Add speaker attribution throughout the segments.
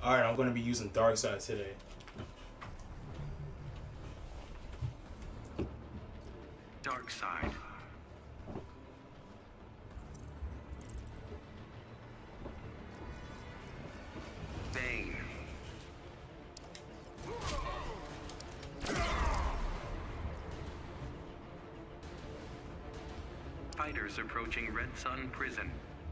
Speaker 1: Alright, I'm going to be using Dark Side today.
Speaker 2: Dark Side. Bane. Fighters approaching Red Sun Prison.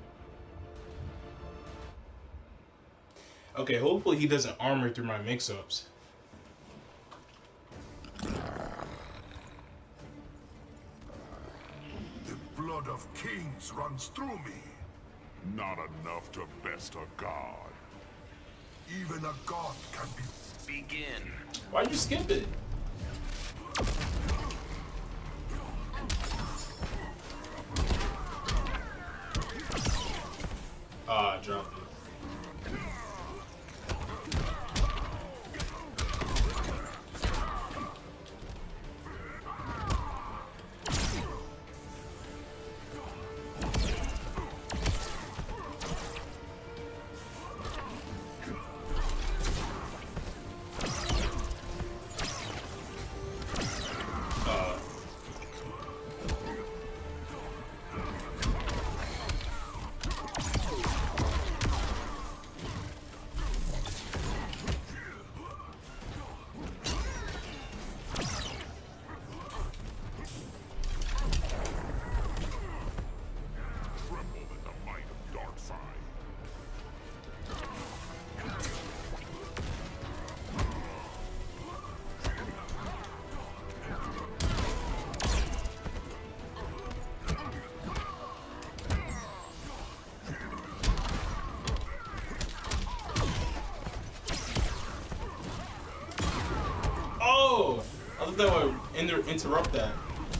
Speaker 1: Okay, hopefully he doesn't armor through my mix-ups.
Speaker 3: The blood of kings runs through me.
Speaker 4: Not enough to best a god.
Speaker 3: Even a god can be...
Speaker 2: Begin.
Speaker 1: Why'd you skip it? Ah, I dropped it. Oh! I thought that would interrupt that.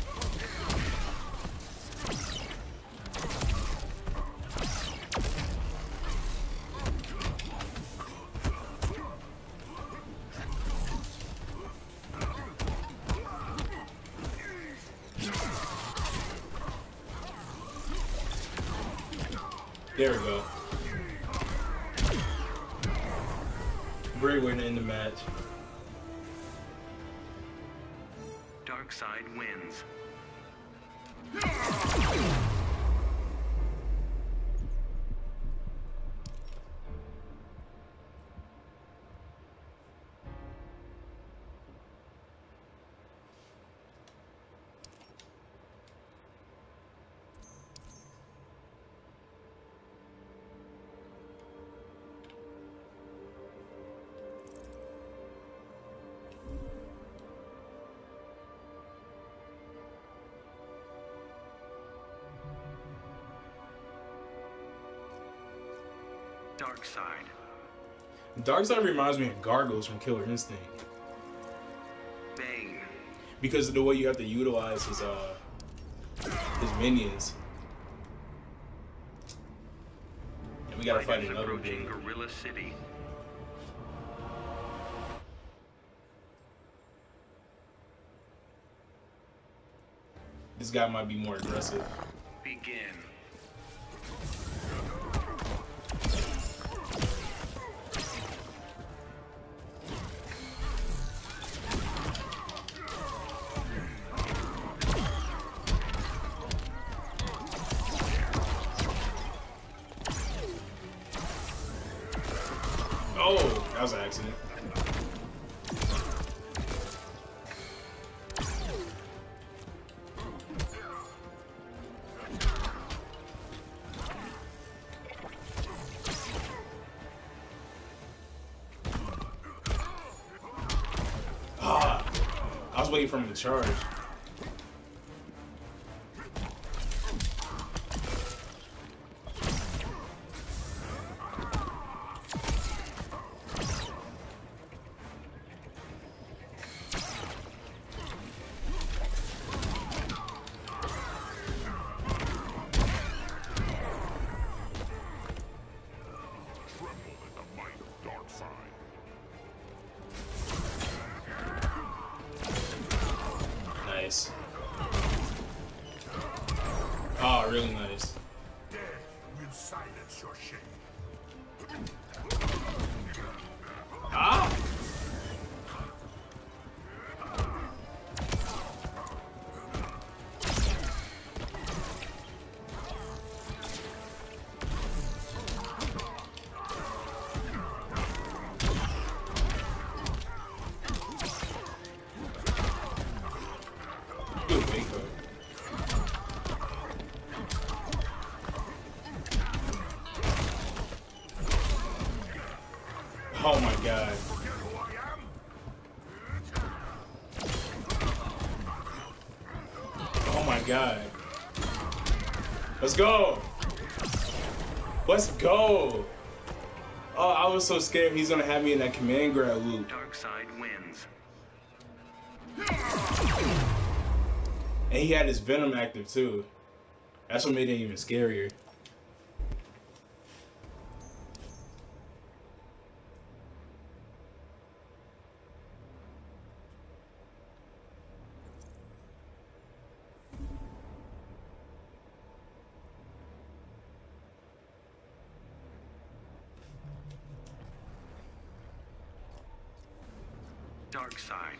Speaker 1: There we go. Great way to end the match.
Speaker 2: Dark Side wins. Dark Side.
Speaker 1: Darkseid reminds me of Gargos from Killer Instinct.
Speaker 2: Bane.
Speaker 1: Because of the way you have to utilize his minions. And we gotta fight
Speaker 2: Fighters
Speaker 1: another
Speaker 2: approaching
Speaker 1: dude.
Speaker 2: Gorilla City.
Speaker 1: This guy might be more aggressive.
Speaker 2: Begin.
Speaker 1: Oh, that was an accident. Ah, I was waiting for him to charge. Nice. Ah, really nice.
Speaker 3: Death will silence your shame.
Speaker 1: Ah! Good Mako. Oh my god. Oh my god. Let's go. Let's go. Oh, I was so scared he's gonna have me in that command grab loop.
Speaker 2: Darkseid wins.
Speaker 1: And he had his Venom active too. That's what made it even scarier.
Speaker 2: Darkseid.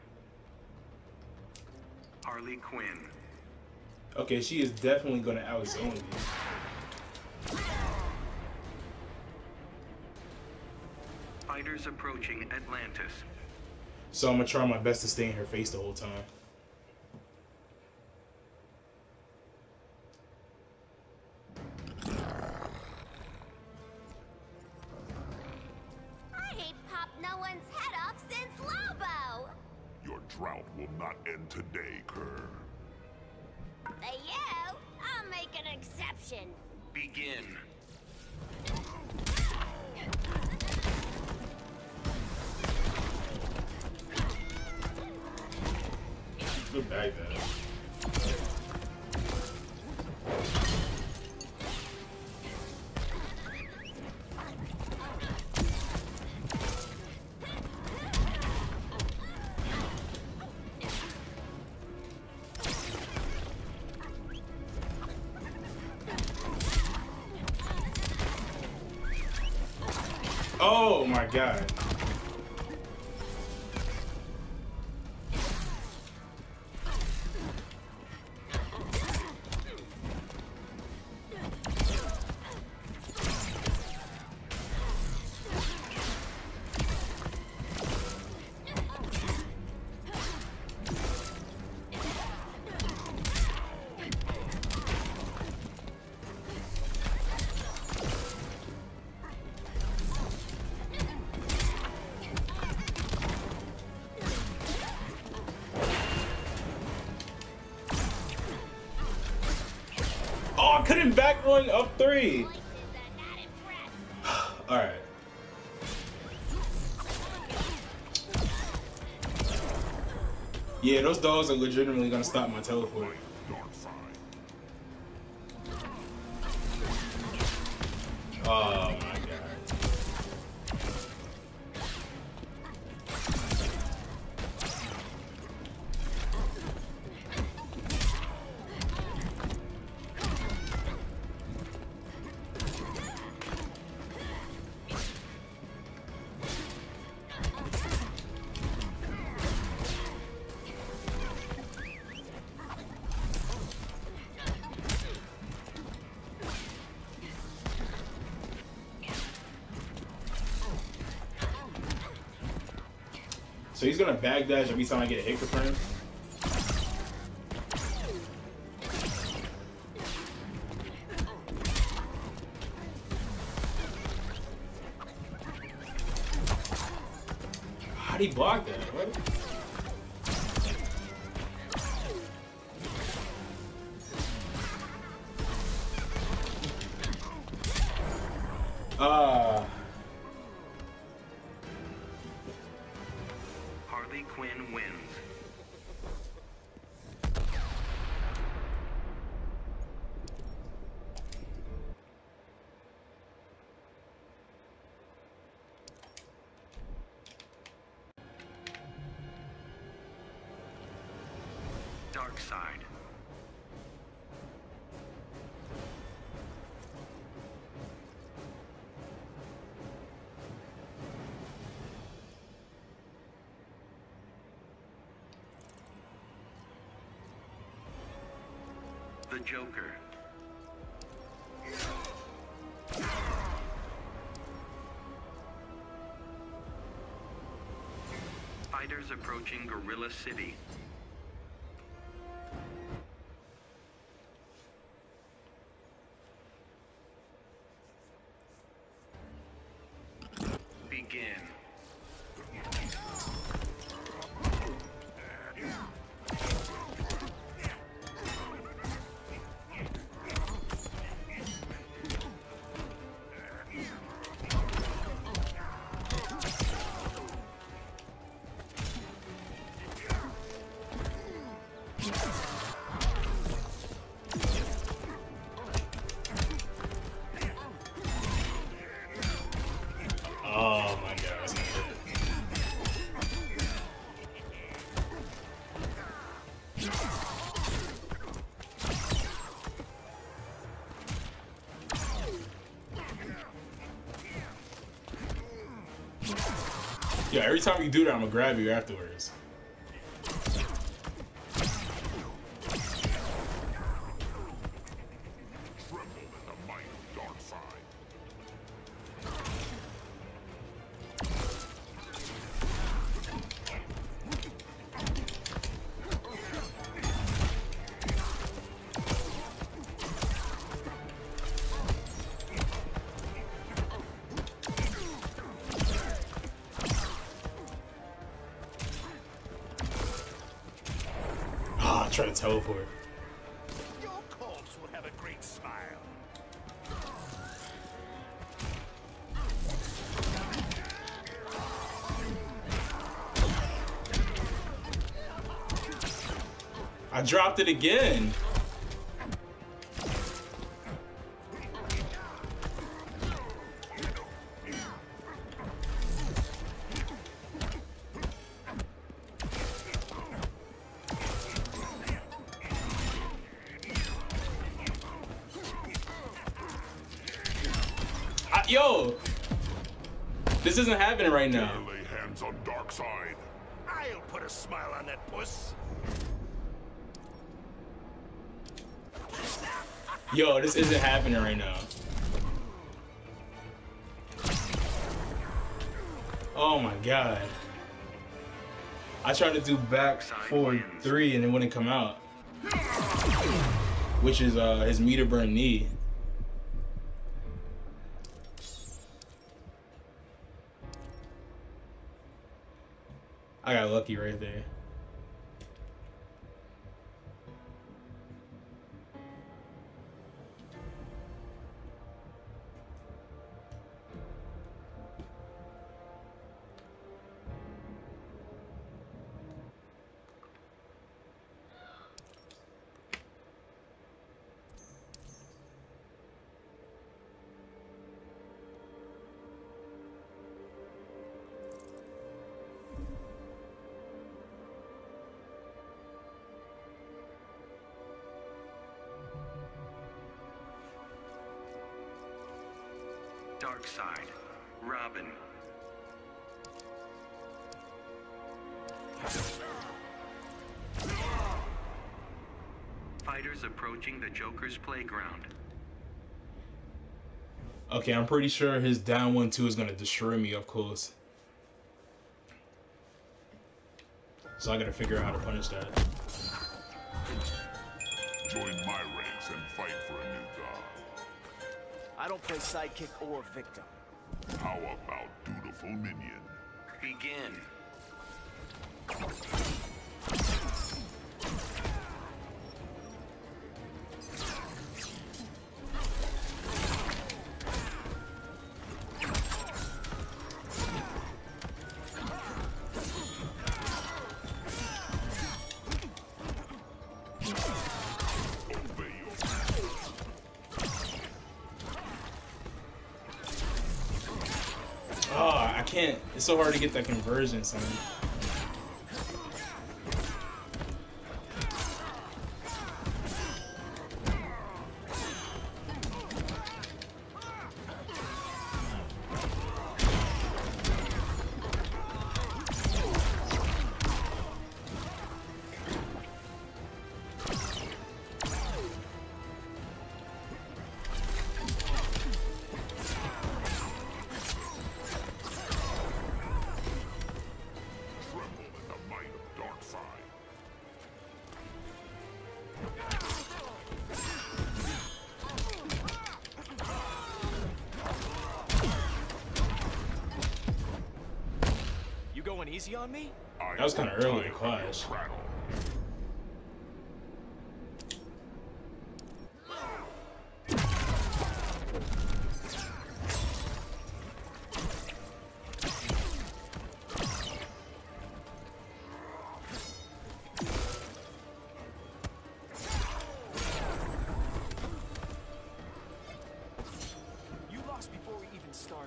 Speaker 2: Harley Quinn.
Speaker 1: Okay, she is definitely gonna outzone me.
Speaker 2: Fighters approaching Atlantis.
Speaker 1: So I'm gonna try my best to stay in her face the whole time.
Speaker 5: I ain't popped no one's head off since Lobo!
Speaker 4: Your drought will not end today, Kerr.
Speaker 5: But you, I'll make an exception.
Speaker 2: Begin.
Speaker 1: Good bag that. Oh my god. Oh, I couldn't back one up 3.
Speaker 5: Voices are not impressed.
Speaker 1: Alright. Yeah, those dogs are legitimately gonna stop my teleport.
Speaker 4: Darkseid.
Speaker 1: Oh my god. So he's gonna backdash every time I get a hit from him. How'd he block that? What?
Speaker 2: Harley Quinn wins. Darkseid. the Joker. Fighters approaching Gorilla City. Begin.
Speaker 1: Oh my god, that's not good. Yeah, every time you do that, I'm gonna grab you afterwards.
Speaker 4: Tremble at the might of Darkseid.
Speaker 1: Ah, try to teleport.
Speaker 6: Your corpse will have a great smile.
Speaker 1: I dropped it again. Yo, this isn't happening right now.
Speaker 4: Dare lay hands on Darkseid.
Speaker 6: I'll put a smile on that puss.
Speaker 1: Yo, this isn't happening right now. Oh my god. I tried to do back forward 3 and it wouldn't come out. Which is his meter burn knee. I got lucky right there.
Speaker 2: Darkseid. Robin. Fighters approaching the Joker's playground.
Speaker 1: Okay, I'm pretty sure his down 1-2 is gonna destroy me up close. So I gotta figure out how to punish that.
Speaker 4: Join my ranks and fight for a new god.
Speaker 6: I don't play sidekick or victim.
Speaker 4: How about dutiful minion?
Speaker 2: Begin.
Speaker 4: Obey your
Speaker 1: Oh, I can't. It's so hard to get that conversion, son.
Speaker 6: easy on me?
Speaker 1: That was kind of early in class.
Speaker 6: You lost before we even started.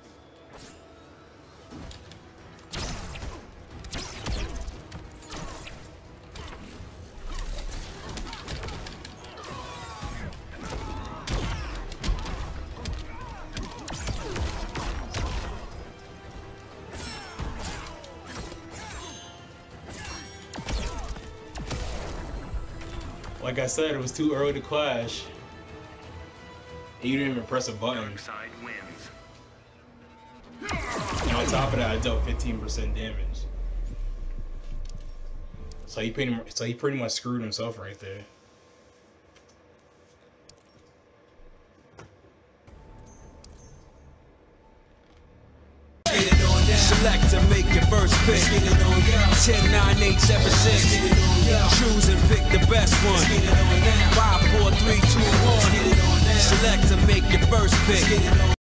Speaker 1: Like I said, it was too early to clash. And you didn't even press a button.
Speaker 2: Dark side wins.
Speaker 1: And on top of that, I dealt 15% damage. So he pretty much screwed himself right there.
Speaker 7: Select to make your first pick. 10, 9, 8, 7, 6. Choose and pick the best one. 5, 4, 3, 2, 1. Select to make your first pick.